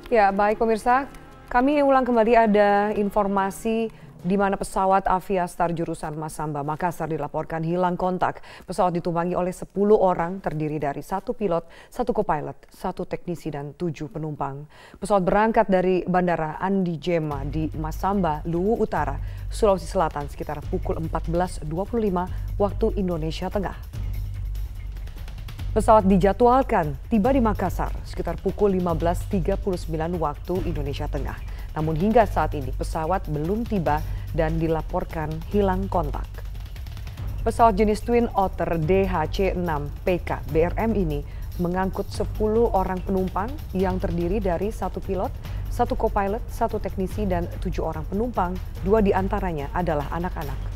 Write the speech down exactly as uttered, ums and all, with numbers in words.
Ya, baik pemirsa, kami ulang kembali ada informasi di mana pesawat Aviastar jurusan Masamba, Makassar dilaporkan hilang kontak. Pesawat ditumpangi oleh sepuluh orang terdiri dari satu pilot, satu co-pilot, satu teknisi dan tujuh penumpang. Pesawat berangkat dari Bandara Andi Jema di Masamba, Luwu Utara, Sulawesi Selatan sekitar pukul empat belas dua puluh lima waktu Indonesia Tengah. Pesawat dijadwalkan tiba di Makassar sekitar pukul lima belas tiga puluh sembilan waktu Indonesia Tengah. Namun hingga saat ini pesawat belum tiba dan dilaporkan hilang kontak. Pesawat jenis Twin Otter D H C enam P K B R M ini mengangkut sepuluh orang penumpang yang terdiri dari satu pilot, satu co-pilot, satu teknisi dan tujuh orang penumpang, dua diantaranya adalah anak-anak.